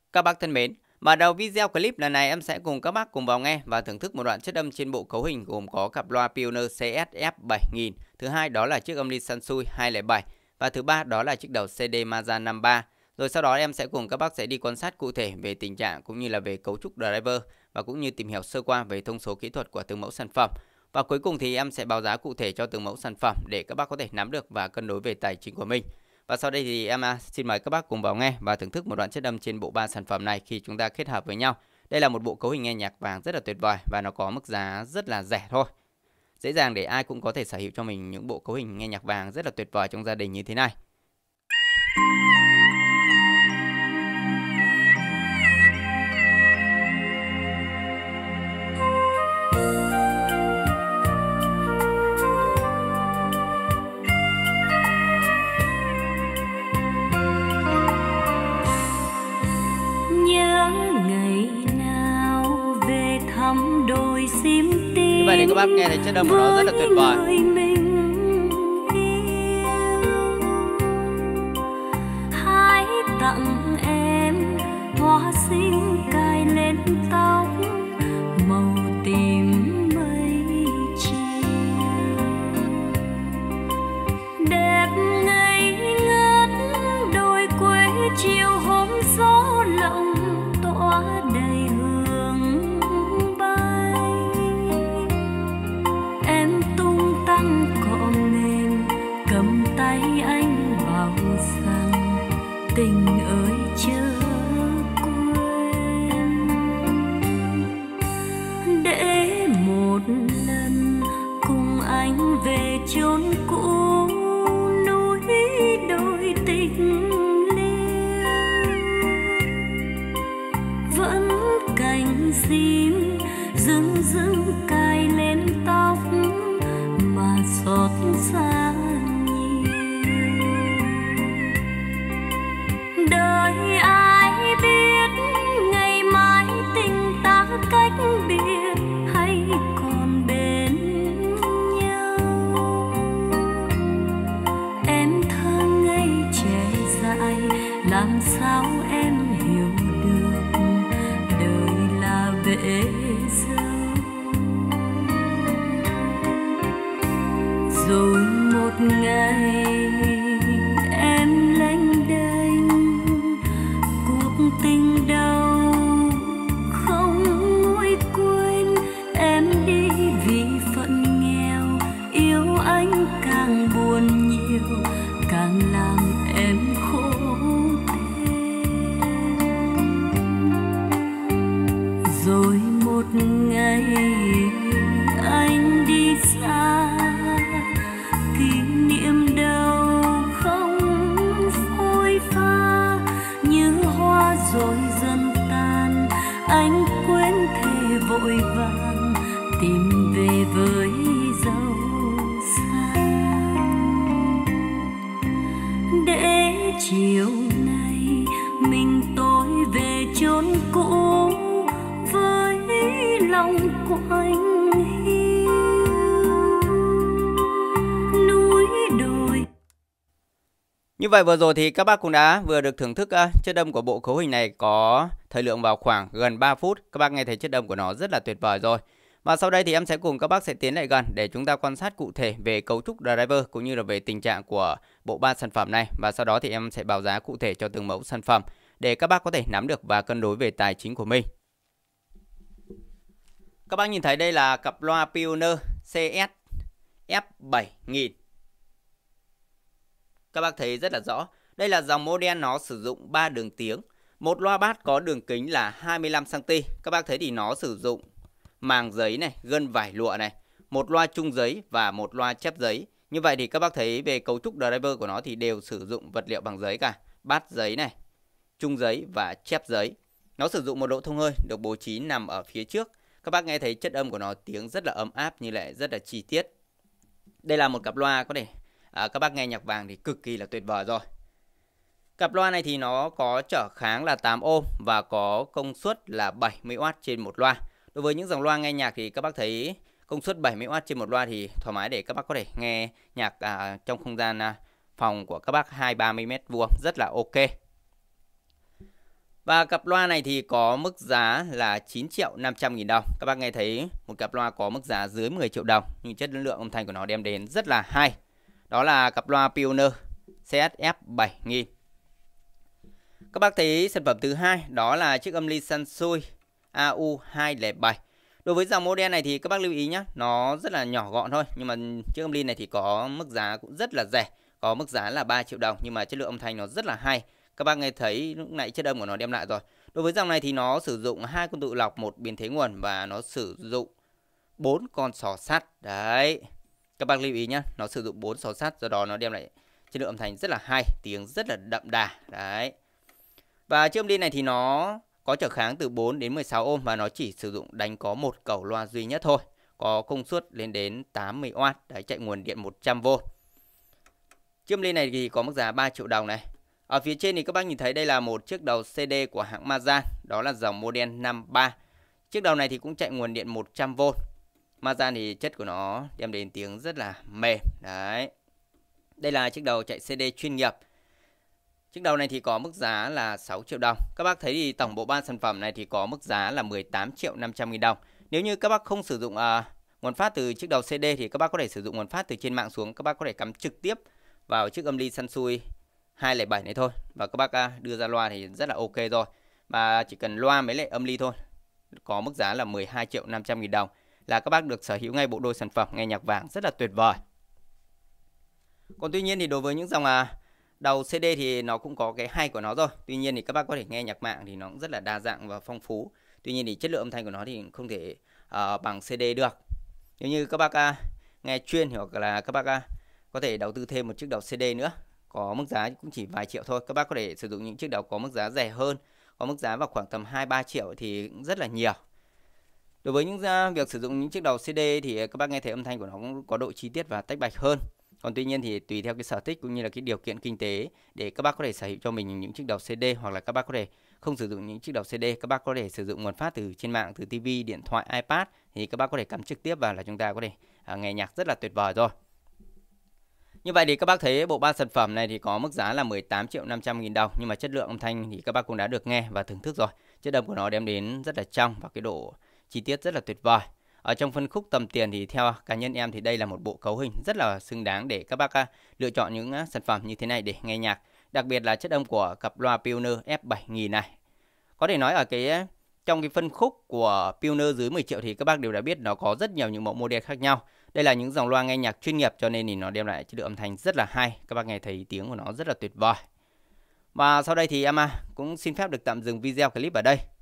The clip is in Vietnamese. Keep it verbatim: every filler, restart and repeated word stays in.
Các bác thân mến, mở đầu video clip lần này em sẽ cùng các bác cùng vào nghe và thưởng thức một đoạn chất âm trên bộ cấu hình gồm có cặp loa Pioneer xê ét F bảy nghìn, thứ hai đó là chiếc âm ly Sansui hai không bảy và thứ ba đó là chiếc đầu xê đê Mazda năm ba. Rồi sau đó em sẽ cùng các bác sẽ đi quan sát cụ thể về tình trạng cũng như là về cấu trúc driver và cũng như tìm hiểu sơ qua về thông số kỹ thuật của từng mẫu sản phẩm. Và cuối cùng thì em sẽ báo giá cụ thể cho từng mẫu sản phẩm để các bác có thể nắm được và cân đối về tài chính của mình. Và sau đây thì em xin mời các bác cùng vào nghe và thưởng thức một đoạn chất âm trên bộ ba sản phẩm này khi chúng ta kết hợp với nhau. Đây là một bộ cấu hình nghe nhạc vàng rất là tuyệt vời và nó có mức giá rất là rẻ thôi. Dễ dàng để ai cũng có thể sở hữu cho mình những bộ cấu hình nghe nhạc vàng rất là tuyệt vời trong gia đình như thế này. Đôi sim tím. Như vậy thì các bác nghe thấy chất âm của nó rất là tuyệt vời. Hãy tặng em hoa xinh cài lên tóc màu tím mây chiều, đẹp ngây ngất đôi quê chiều hôm gió lộng tỏa đầy hương bay. Em tung tăng cọ mềm cầm tay anh bảo rằng tình ơi chớ quên, để một lần cùng anh về chốn cũ núi đôi tình liêu. Vẫn cành sim rưng rưng cài lên tóc mà xót xa nhiều. Đời ai biết ngày mai tình ta cách biệt hay còn bên nhau. Em thơ ngây trẻ dại làm sao em hiểu được đời là bể dâu. Rồi một ngày em lênh đênh cuộc tình đầu không nguôi quên. Em đi vì phận nghèo yêu anh càng buồn nhiều càng làm em khổ thêm. Rồi một ngày anh đi xa kỷ niệm đâu không phôi pha như hoa rồi dần tan. Anh quên thề vội vàng tìm về với dấu xa, để chiều nay mình tôi về chốn cũ với lòng quạnh hiu núi đồi. Như vậy vừa rồi thì các bác cũng đã vừa được thưởng thức uh, chất âm của bộ cấu hình này có thời lượng vào khoảng gần ba phút. Các bác nghe thấy chất âm của nó rất là tuyệt vời rồi. Và sau đây thì em sẽ cùng các bác sẽ tiến lại gần để chúng ta quan sát cụ thể về cấu trúc driver cũng như là về tình trạng của bộ ba sản phẩm này. Và sau đó thì em sẽ báo giá cụ thể cho từng mẫu sản phẩm để các bác có thể nắm được và cân đối về tài chính của mình. Các bác nhìn thấy đây là cặp loa Pioneer xê ét F bảy nghìn. Các bác thấy rất là rõ. Đây là dòng model nó sử dụng ba đường tiếng. Một loa bass có đường kính là hai mươi lăm xăng ti mét. Các bác thấy thì nó sử dụng màng giấy này, gân vải lụa này, một loa chung giấy và một loa chép giấy. Như vậy thì các bác thấy về cấu trúc driver của nó thì đều sử dụng vật liệu bằng giấy cả. Bass giấy này, chung giấy và chép giấy. Nó sử dụng một lỗ thông hơi được bố trí nằm ở phía trước. Các bác nghe thấy chất âm của nó tiếng rất là ấm áp như lại rất là chi tiết. Đây là một cặp loa có thể à, các bác nghe nhạc vàng thì cực kỳ là tuyệt vời rồi. Cặp loa này thì nó có trở kháng là tám ôm và có công suất là bảy mươi oát trên một loa. Đối với những dòng loa nghe nhạc thì các bác thấy công suất bảy mươi oát trên một loa thì thoải mái để các bác có thể nghe nhạc à, trong không gian à, phòng của các bác hai ba mươi mét vuông rất là ok. Và cặp loa này thì có mức giá là chín triệu năm trăm nghìn đồng. Các bác nghe thấy một cặp loa có mức giá dưới mười triệu đồng, nhưng chất lượng âm thanh của nó đem đến rất là hay. Đó là cặp loa Pioneer xê ét ép bảy nghìn. Các bác thấy sản phẩm thứ hai đó là chiếc âm ly Sansui a u hai không bảy. Đối với dòng model này thì các bác lưu ý nhé, nó rất là nhỏ gọn thôi, nhưng mà chiếc âm ly này thì có mức giá cũng rất là rẻ, có mức giá là ba triệu đồng, nhưng mà chất lượng âm thanh nó rất là hay. Các bác nghe thấy lúc nãy chất âm của nó đem lại rồi. Đối với dòng này thì nó sử dụng hai con tự lọc, một biến thế nguồn và nó sử dụng bốn con xò sắt. Đấy. Các bác lưu ý nhé, nó sử dụng bốn xò sắt, do đó nó đem lại chất lượng âm thanh rất là hay, tiếng rất là đậm đà. Đấy. Và chiếc âm ly này thì nó có trở kháng từ bốn đến mười sáu ôm và nó chỉ sử dụng đánh có một cầu loa duy nhất thôi. Có công suất lên đến tám mươi oát, đấy, chạy nguồn điện một trăm vôn. Chiếc âm ly này thì có mức giá ba triệu đồng này. Ở phía trên thì các bác nhìn thấy đây là một chiếc đầu xê đê của hãng Mazan, đó là dòng model năm ba. Chiếc đầu này thì cũng chạy nguồn điện một trăm vôn. Mazan thì chất của nó đem đến tiếng rất là mềm. Đấy. Đây là chiếc đầu chạy xê đê chuyên nghiệp. Chiếc đầu này thì có mức giá là sáu triệu đồng. Các bác thấy thì tổng bộ ba sản phẩm này thì có mức giá là mười tám triệu năm trăm nghìn đồng. Nếu như các bác không sử dụng uh, nguồn phát từ chiếc đầu xê đê thì các bác có thể sử dụng nguồn phát từ trên mạng xuống. Các bác có thể cắm trực tiếp vào chiếc âm ly Sansui hai không bảy này thôi. Và các bác uh, đưa ra loa thì rất là ok rồi. Và chỉ cần loa mấy lại âm ly thôi, có mức giá là mười hai triệu năm trăm nghìn đồng, là các bác được sở hữu ngay bộ đôi sản phẩm nghe nhạc vàng rất là tuyệt vời. Còn tuy nhiên thì đối với những dòng uh, đầu xê đê thì nó cũng có cái hay của nó rồi. Tuy nhiên thì các bác có thể nghe nhạc mạng thì nó cũng rất là đa dạng và phong phú. Tuy nhiên thì chất lượng âm thanh của nó thì không thể uh, bằng xê đê được. Nếu như các bác uh, nghe chuyên hoặc là các bác uh, có thể đầu tư thêm một chiếc đầu xê đê nữa, có mức giá cũng chỉ vài triệu thôi. Các bác có thể sử dụng những chiếc đầu có mức giá rẻ hơn, có mức giá vào khoảng tầm hai ba triệu thì cũng rất là nhiều. Đối với những uh, việc sử dụng những chiếc đầu xê đê thì các bác nghe thấy âm thanh của nó cũng có độ chi tiết và tách bạch hơn. Còn tuy nhiên thì tùy theo cái sở thích cũng như là cái điều kiện kinh tế để các bác có thể sở hữu cho mình những chiếc đầu xê đê, hoặc là các bác có thể không sử dụng những chiếc đầu xê đê, các bác có thể sử dụng nguồn phát từ trên mạng, từ ti vi, điện thoại, iPad thì các bác có thể cắm trực tiếp vào là chúng ta có thể à, nghe nhạc rất là tuyệt vời rồi. Như vậy thì các bác thấy bộ ba sản phẩm này thì có mức giá là mười tám triệu năm trăm nghìn đồng, nhưng mà chất lượng âm thanh thì các bác cũng đã được nghe và thưởng thức rồi. Chất âm của nó đem đến rất là trong và cái độ chi tiết rất là tuyệt vời. Ở trong phân khúc tầm tiền thì theo cá nhân em thì đây là một bộ cấu hình rất là xứng đáng để các bác uh, lựa chọn những uh, sản phẩm như thế này để nghe nhạc. Đặc biệt là chất âm của cặp loa Pioneer F bảy nghìn này. Có thể nói ở cái uh, trong cái phân khúc của Pioneer dưới mười triệu thì các bác đều đã biết nó có rất nhiều những mẫu model khác nhau. Đây là những dòng loa nghe nhạc chuyên nghiệp cho nên thì nó đem lại chất lượng âm thanh rất là hay. Các bác nghe thấy tiếng của nó rất là tuyệt vời. Và sau đây thì em uh, cũng xin phép được tạm dừng video clip ở đây.